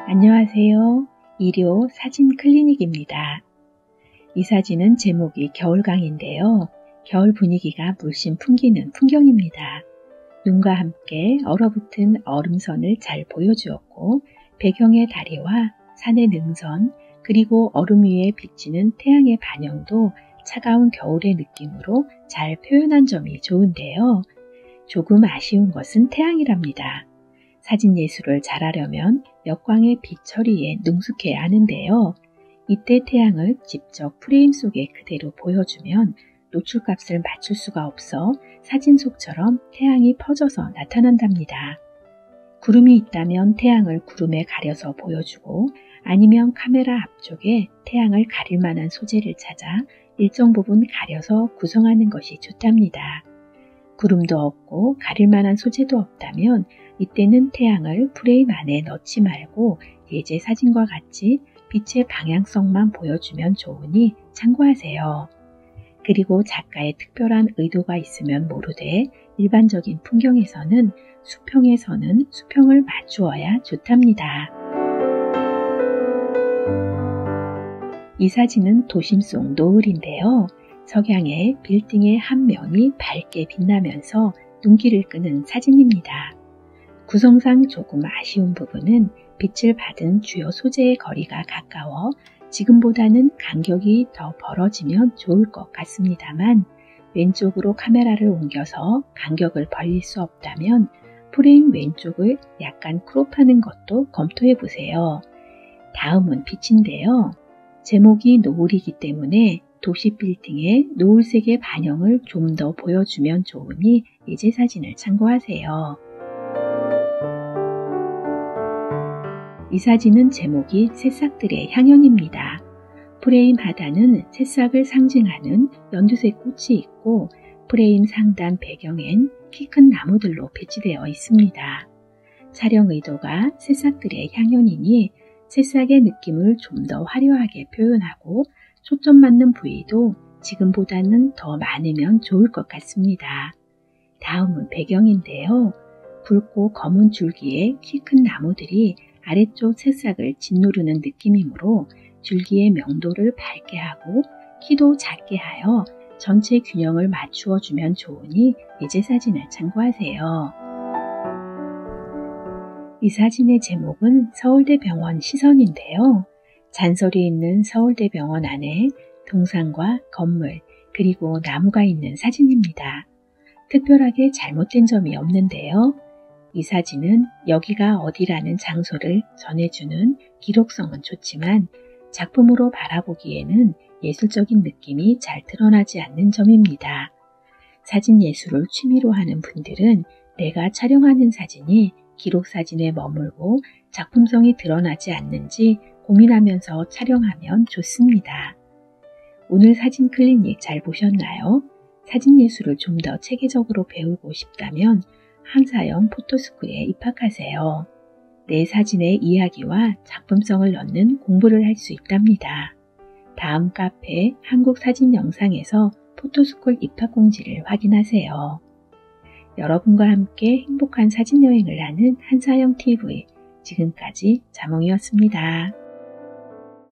안녕하세요. 일요 사진 클리닉입니다. 이 사진은 제목이 겨울강인데요. 겨울 분위기가 물씬 풍기는 풍경입니다. 눈과 함께 얼어붙은 얼음선을 잘 보여주었고 배경의 다리와 산의 능선 그리고 얼음 위에 비치는 태양의 반영도 차가운 겨울의 느낌으로 잘 표현한 점이 좋은데요. 조금 아쉬운 것은 태양이랍니다. 사진 예술을 잘하려면 역광의 빛 처리에 능숙해야 하는데요. 이때 태양을 직접 프레임 속에 그대로 보여주면 노출값을 맞출 수가 없어 사진 속처럼 태양이 퍼져서 나타난답니다. 구름이 있다면 태양을 구름에 가려서 보여주고 아니면 카메라 앞쪽에 태양을 가릴 만한 소재를 찾아 일정 부분 가려서 구성하는 것이 좋답니다. 구름도 없고 가릴 만한 소재도 없다면 이때는 태양을 프레임 안에 넣지 말고 예제 사진과 같이 빛의 방향성만 보여주면 좋으니 참고하세요. 그리고 작가의 특별한 의도가 있으면 모르되 일반적인 풍경에서는 수평에서는 수평을 맞추어야 좋답니다. 이 사진은 도심 속 노을인데요. 석양의 빌딩의 한 면이 밝게 빛나면서 눈길을 끄는 사진입니다. 구성상 조금 아쉬운 부분은 빛을 받은 주요 소재의 거리가 가까워 지금보다는 간격이 더 벌어지면 좋을 것 같습니다만 왼쪽으로 카메라를 옮겨서 간격을 벌릴 수 없다면 프레임 왼쪽을 약간 크롭하는 것도 검토해 보세요. 다음은 빛인데요. 제목이 노을이기 때문에 도시 빌딩의 노을색의 반영을 좀 더 보여주면 좋으니 예제 사진을 참고하세요. 이 사진은 제목이 새싹들의 향연입니다. 프레임 하단은 새싹을 상징하는 연두색 꽃이 있고 프레임 상단 배경엔 키 큰 나무들로 배치되어 있습니다. 촬영 의도가 새싹들의 향연이니 새싹의 느낌을 좀 더 화려하게 표현하고 초점 맞는 부위도 지금보다는 더 많으면 좋을 것 같습니다. 다음은 배경인데요. 굵고 검은 줄기에 키 큰 나무들이 아래쪽 새싹을 짓누르는 느낌이므로 줄기의 명도를 밝게 하고 키도 작게 하여 전체 균형을 맞추어 주면 좋으니 예제 사진을 참고하세요. 이 사진의 제목은 서울대병원 시선인데요. 잔설이 있는 서울대병원 안에 동산과 건물 그리고 나무가 있는 사진입니다. 특별하게 잘못된 점이 없는데요. 이 사진은 여기가 어디라는 장소를 전해주는 기록성은 좋지만 작품으로 바라보기에는 예술적인 느낌이 잘 드러나지 않는 점입니다. 사진 예술을 취미로 하는 분들은 내가 촬영하는 사진이 기록사진에 머물고 작품성이 드러나지 않는지 고민하면서 촬영하면 좋습니다. 오늘 사진 클리닉 잘 보셨나요? 사진 예술을 좀 더 체계적으로 배우고 싶다면 한사영 포토스쿨에 입학하세요. 내 사진의 이야기와 작품성을 넣는 공부를 할 수 있답니다. 다음 카페 한국사진 영상에서 포토스쿨 입학 공지를 확인하세요. 여러분과 함께 행복한 사진여행을 하는 한사영 TV, 지금까지 자몽이었습니다.